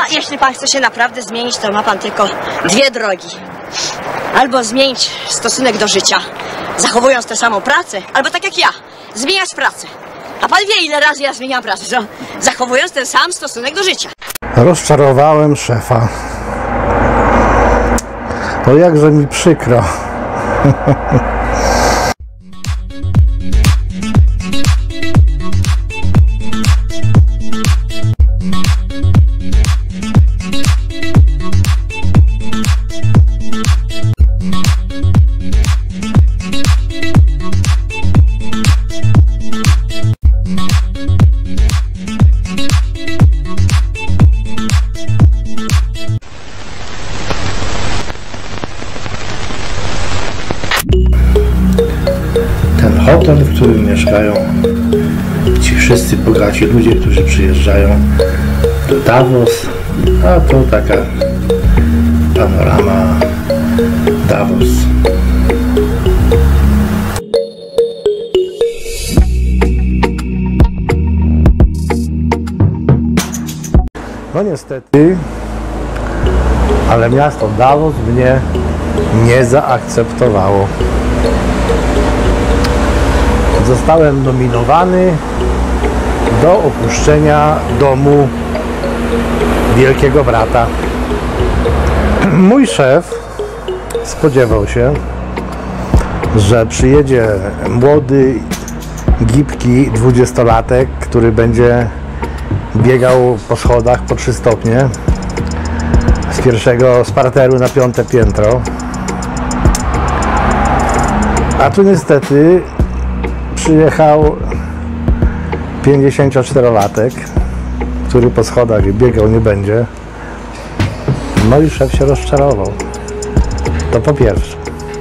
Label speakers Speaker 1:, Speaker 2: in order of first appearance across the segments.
Speaker 1: jeśli pan chce się naprawdę zmienić, to ma pan tylko dwie drogi. Albo zmienić stosunek do życia, zachowując tę samą pracę, albo tak jak ja, zmieniać pracę. A pan wie, ile razy ja zmieniam pracę, zachowując ten sam stosunek do życia.
Speaker 2: Rozczarowałem szefa. O, jakże mi przykro. Ten hotel, w którym mieszkają ci wszyscy bogaci ludzie, którzy przyjeżdżają do Davos, a to taka panorama Davos. No niestety, ale miasto Davos mnie nie zaakceptowało. Zostałem nominowany do opuszczenia domu Wielkiego Brata. Mój szef spodziewał się, że przyjedzie młody, gibki 20-latek, który będzie biegał po schodach po 3 stopnie z parteru na 5. piętro. A tu niestety przyjechał 54-latek, który po schodach biegał nie będzie. No i szef się rozczarował. To po pierwsze.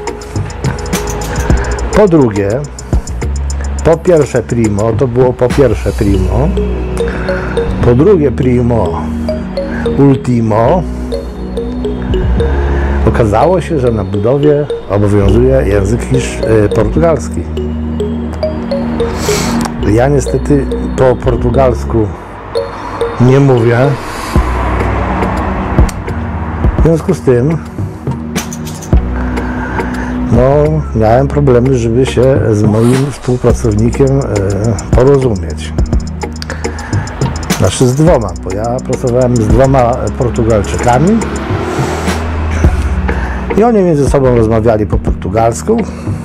Speaker 2: Po drugie, po pierwsze primo, to było po pierwsze primo. Po drugie primo ultimo. Okazało się, że na budowie obowiązuje język portugalski. Ja niestety po portugalsku nie mówię. W związku z tym miałem problemy, żeby się z moim współpracownikiem porozumieć. Znaczy z 2, bo ja pracowałem z 2 Portugalczykami i oni między sobą rozmawiali po portugalsku,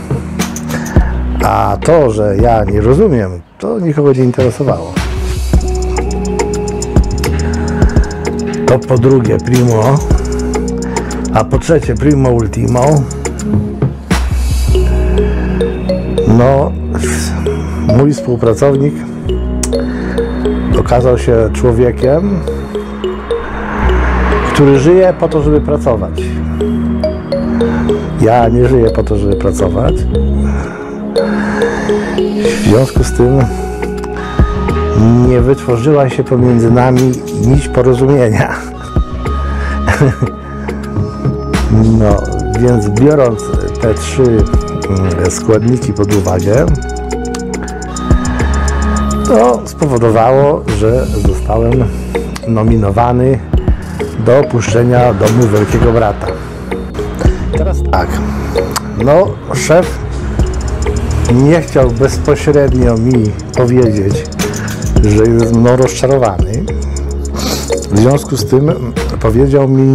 Speaker 2: a to, że ja nie rozumiem, to nikogo nie interesowało. To po drugie primo, a po trzecie primo ultimo. No, mój współpracownik okazał się człowiekiem, który żyje po to, żeby pracować. Ja nie żyję po to, żeby pracować. W związku z tym nie wytworzyła się pomiędzy nami nić porozumienia. No, więc biorąc te 3 składniki pod uwagę, to spowodowało, że zostałem nominowany do opuszczenia domu Wielkiego Brata. Teraz tak, no szef nie chciał bezpośrednio mi powiedzieć, że jest mną rozczarowany. W związku z tym powiedział mi,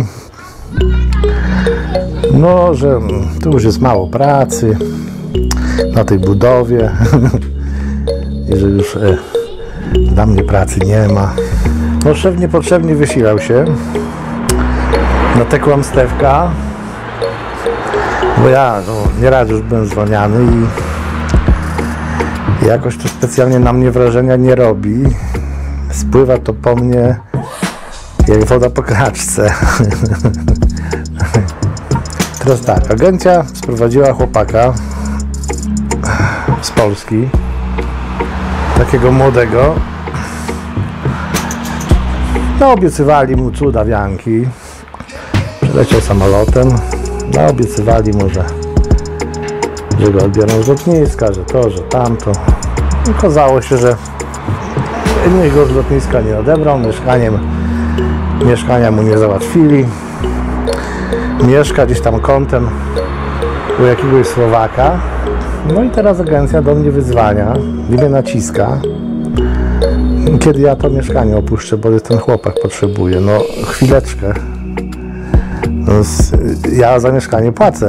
Speaker 2: no, że tu już jest mało pracy na tej budowie i że już dla mnie pracy nie ma. No szef niepotrzebnie wysilał się na tę kłamstewka, bo ja nieraz już byłem zwalniany i jakoś to specjalnie na mnie wrażenia nie robi. Spływa to po mnie jak woda po kraczce. Teraz tak, agencja sprowadziła chłopaka z Polski, takiego młodego. No, obiecywali mu cuda wianki. Przyleciał samolotem. No, obiecywali mu, że go odbiorą z lotniska, że to, że tamto. Okazało się, że nikt go z lotniska nie odebrał. Mieszkaniem Mieszkania mu nie załatwili. Mieszka gdzieś tam kątem u jakiegoś Słowaka. No i teraz agencja do mnie wyzwania, mnie naciska, kiedy ja to mieszkanie opuszczę, bo ten chłopak potrzebuje. No chwileczkę. No, ja za mieszkanie płacę.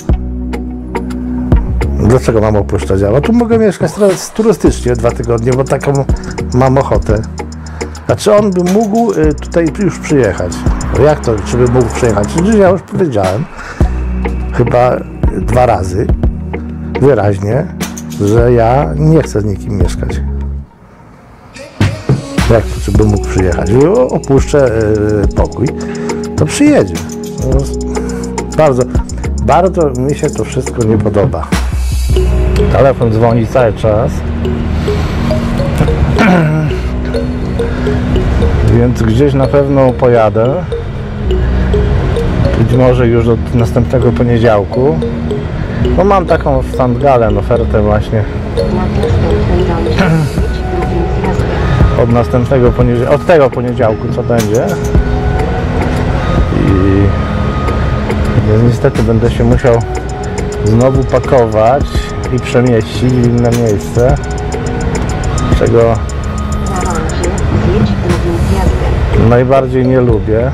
Speaker 2: Dlaczego mam opuszczać? No tu mogę mieszkać turystycznie 2 tygodnie, bo taką mam ochotę. A czy on by mógł tutaj już przyjechać? Jak to, czy by mógł przyjechać? Ja już powiedziałem, chyba 2 razy, wyraźnie, że ja nie chcę z nikim mieszkać. Jak to, czy by mógł przyjechać? I opuszczę pokój, to przyjedzie. No, bardzo mi się to wszystko nie podoba. Telefon dzwoni cały czas. Więc gdzieś na pewno pojadę. Być może już od następnego poniedziałku. No mam taką w Sandgalen ofertę właśnie. Od następnego poniedziałku, od tego poniedziałku co będzie. I niestety będę się musiał znowu pakować i przemieścić w inne miejsce, czego najbardziej nie lubię.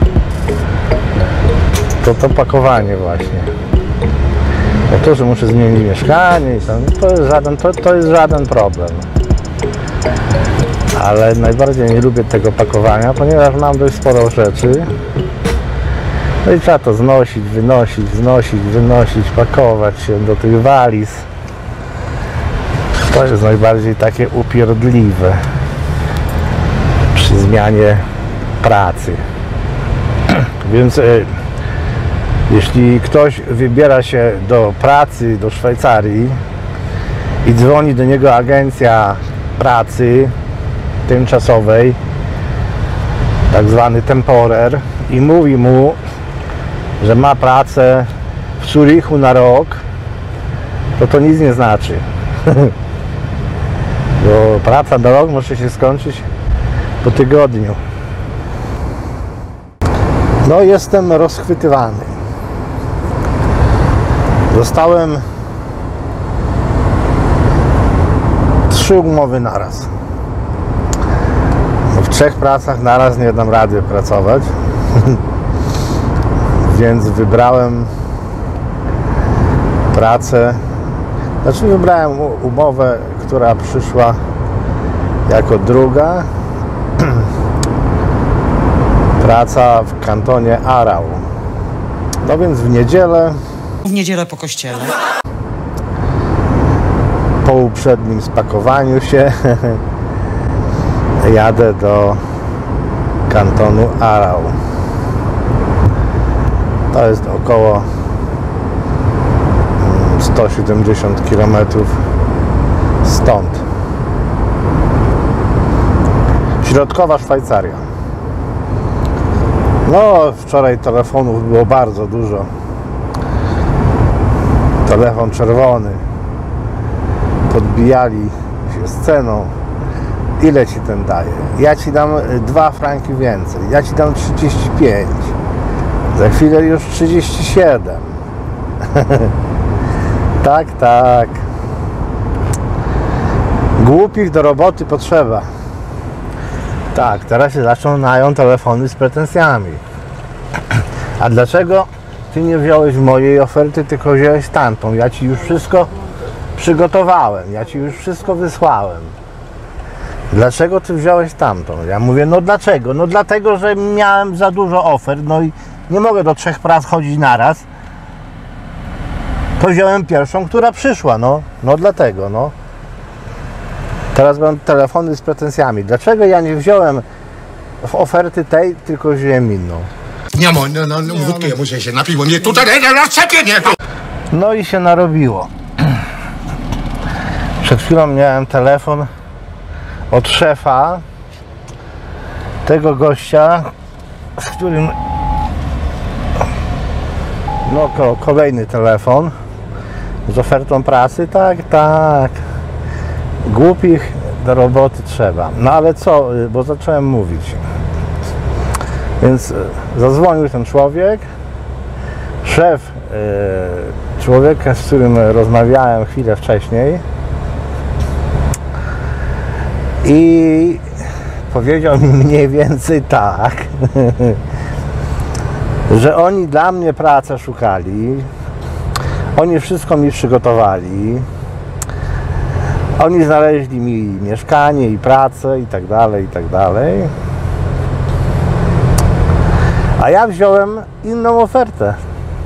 Speaker 2: To pakowanie właśnie. Bo to, że muszę zmienić mieszkanie i to jest żaden problem. Ale najbardziej nie lubię tego pakowania, ponieważ mam dość sporo rzeczy. No i trzeba to znosić, wynosić, pakować się do tych waliz. To jest najbardziej takie upierdliwe przy zmianie pracy. Więc jeśli ktoś wybiera się do pracy do Szwajcarii i dzwoni do niego agencja pracy tymczasowej, tak zwany temporer, i mówi mu, że ma pracę w Zurichu na rok, to nic nie znaczy. Bo praca na rok może się skończyć po tygodniu. No jestem rozchwytywany. Dostałem 3 umowy naraz. W 3 pracach naraz nie dam rady pracować. Więc wybrałem pracę, wybrałem umowę, która przyszła jako druga. Praca w kantonie Aarau. No więc w niedzielę
Speaker 3: po kościele.
Speaker 2: Po uprzednim spakowaniu się jadę do kantonu Aarau. To jest około 170 km stąd. Środkowa Szwajcaria. No, wczoraj telefonów było bardzo dużo. Telefon czerwony. Podbijali się z ceną. Ile ci ten daje? Ja ci dam 2 franki więcej. Ja ci dam 35. Za chwilę już 37. Tak. Głupich do roboty potrzeba. Tak, teraz się zaczynają telefony z pretensjami. A dlaczego ty nie wziąłeś mojej oferty, tylko wziąłeś tamtą? Ja ci już wszystko przygotowałem. Ja ci już wszystko wysłałem. Dlaczego ty wziąłeś tamtą? Ja mówię, no dlaczego? No dlatego, że miałem za dużo ofert, no i nie mogę do 3 prac chodzić naraz. To wziąłem pierwszą, która przyszła, no dlatego, no. Teraz mam telefony z pretensjami. Dlaczego ja nie wziąłem w oferty tej, tylko wziąłem inną?
Speaker 4: No, wódkę ja muszę się napić, bo mnie tutaj nie.
Speaker 2: No i się narobiło. Przed chwilą miałem telefon od szefa tego gościa, z którym kolejny telefon z ofertą pracy. Tak. Głupich do roboty trzeba. No ale co, bo zacząłem mówić. Więc zadzwonił ten człowiek, szef człowieka, z którym rozmawiałem chwilę wcześniej, i powiedział mi mniej więcej tak, że oni dla mnie pracę szukali, oni wszystko mi przygotowali, oni znaleźli mi mieszkanie i pracę i tak dalej, i tak dalej. A ja wziąłem inną ofertę.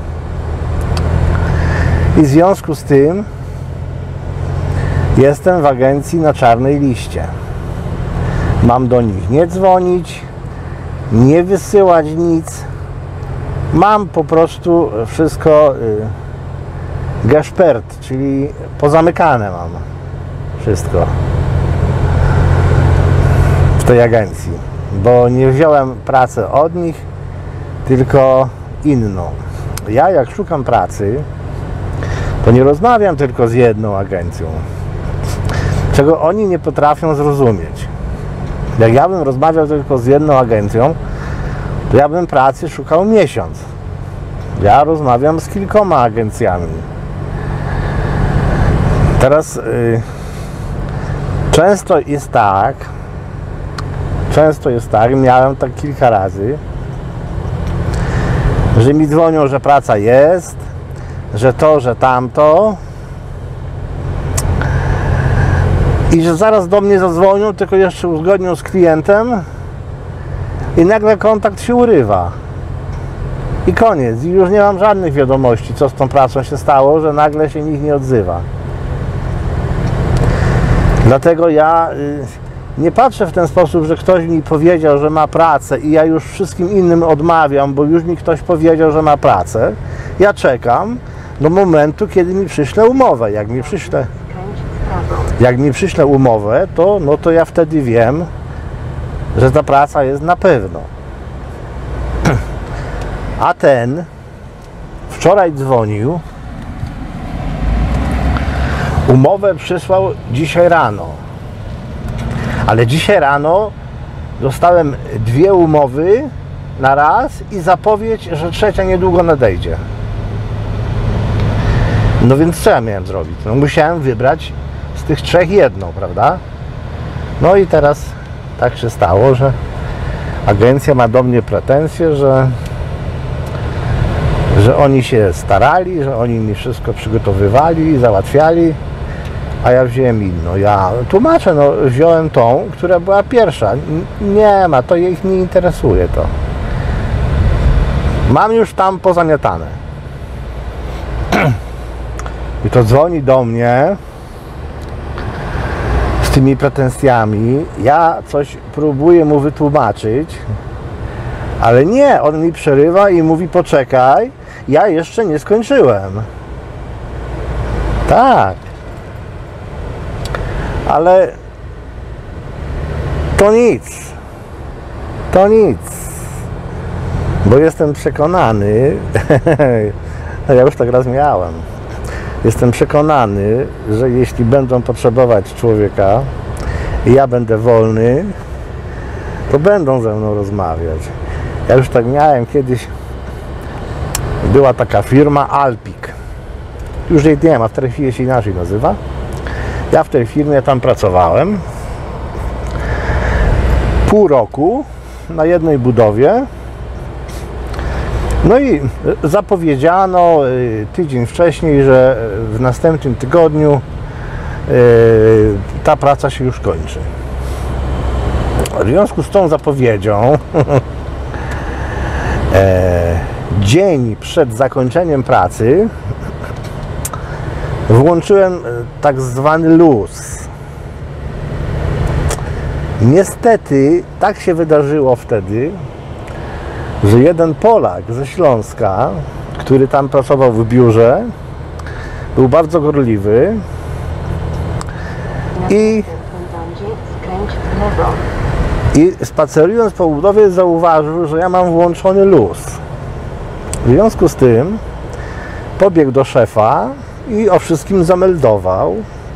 Speaker 2: I w związku z tym jestem w agencji na czarnej liście. Mam do nich nie dzwonić, nie wysyłać nic. Mam po prostu wszystko gespert, czyli pozamykane mam wszystko w tej agencji, bo nie wziąłem pracę od nich, tylko inną. Ja jak szukam pracy, to nie rozmawiam tylko z jedną agencją, czego oni nie potrafią zrozumieć. Jak ja bym rozmawiał tylko z jedną agencją, to ja bym pracy szukał miesiąc. Ja rozmawiam z kilkoma agencjami. Teraz często jest tak, miałem tak kilka razy, że mi dzwonią, że praca jest, że to, że tamto, i że zaraz do mnie zadzwonią, tylko jeszcze uzgodnią z klientem i nagle kontakt się urywa. I koniec. I już nie mam żadnych wiadomości, co z tą pracą się stało, że nagle się nikt nie odzywa. Dlatego ja nie patrzę w ten sposób, że ktoś mi powiedział, że ma pracę i ja już wszystkim innym odmawiam, bo już mi ktoś powiedział, że ma pracę. Ja czekam do momentu, kiedy mi przyśle umowę. Jak mi przyśle umowę, to ja wtedy wiem, że ta praca jest na pewno. A ten wczoraj dzwonił, umowę przysłał dzisiaj rano, ale dzisiaj rano dostałem 2 umowy na raz i zapowiedź, że trzecia niedługo nadejdzie. No więc co ja miałem zrobić? No musiałem wybrać z tych 3 jedną, prawda? No i teraz tak się stało, że agencja ma do mnie pretensje, że oni się starali, że oni mi wszystko przygotowywali, załatwiali, a ja wziąłem inną. Ja tłumaczę, no wziąłem tą, która była pierwsza. Nie ma, to ich nie interesuje to. Mam już tam pozamiatane. I to dzwoni do mnie z tymi pretensjami. Ja coś próbuję mu wytłumaczyć, ale nie, on mi przerywa i mówi: poczekaj, ja jeszcze nie skończyłem. Tak. Ale to nic. To nic. Bo jestem przekonany, ja już tak raz miałem, jestem przekonany, że jeśli będą potrzebować człowieka i ja będę wolny, to będą ze mną rozmawiać. Ja już tak miałem kiedyś, była taka firma Alpik. Już jej nie ma, w tej chwili się inaczej nazywa. Ja w tej firmie tam pracowałem pół roku na jednej budowie. No i zapowiedziano tydzień wcześniej, że w następnym tygodniu ta praca się już kończy. W związku z tą zapowiedzią dzień przed zakończeniem pracy włączyłem tak zwany luz. Niestety tak się wydarzyło wtedy, że jeden Polak ze Śląska, który tam pracował w biurze, był bardzo gorliwy i spacerując po budowie zauważył, że ja mam włączony luz. W związku z tym pobiegł do szefa i o wszystkim zameldował,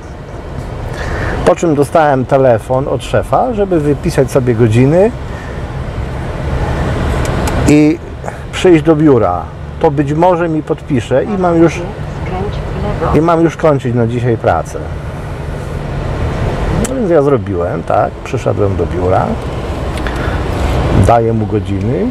Speaker 2: po czym dostałem telefon od szefa, żeby wypisać sobie godziny i przyjść do biura, to być może mi podpisze i mam już kończyć na dzisiaj pracę. No więc ja zrobiłem, tak, przyszedłem do biura, daję mu godziny,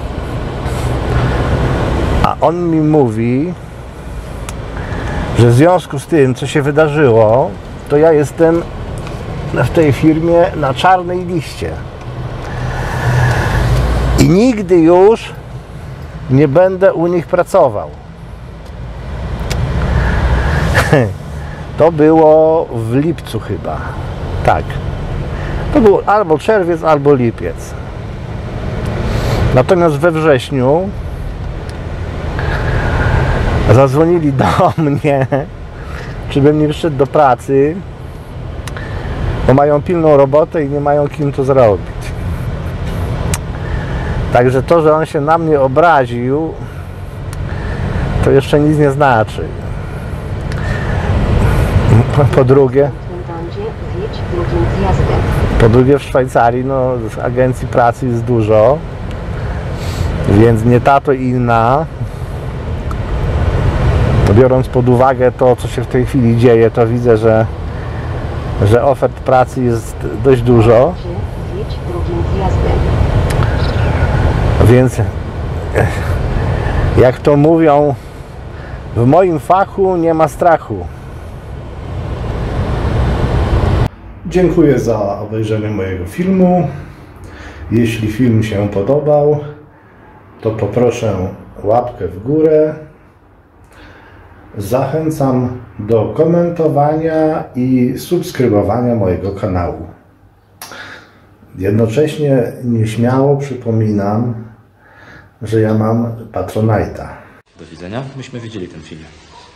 Speaker 2: a on mi mówi, że w związku z tym, co się wydarzyło, to ja jestem w tej firmie na czarnej liście i nigdy już nie będę u nich pracował. To było w lipcu chyba. Tak. To był albo czerwiec, albo lipiec. Natomiast we wrześniu zadzwonili do mnie, czy bym nie przyszedł do pracy, bo mają pilną robotę i nie mają kim to zrobić. Także to, że on się na mnie obraził, to jeszcze nic nie znaczy. Po drugie w Szwajcarii no, agencji pracy jest dużo, więc nie ta to inna. Biorąc pod uwagę to, co się w tej chwili dzieje, to widzę, że ofert pracy jest dość dużo. Więc jak to mówią, w moim fachu nie ma strachu. Dziękuję za obejrzenie mojego filmu. Jeśli film się podobał, to poproszę łapkę w górę. Zachęcam do komentowania i subskrybowania mojego kanału. Jednocześnie nieśmiało przypominam, że ja mam Patronite'a.
Speaker 3: Do widzenia. Myśmy widzieli ten film.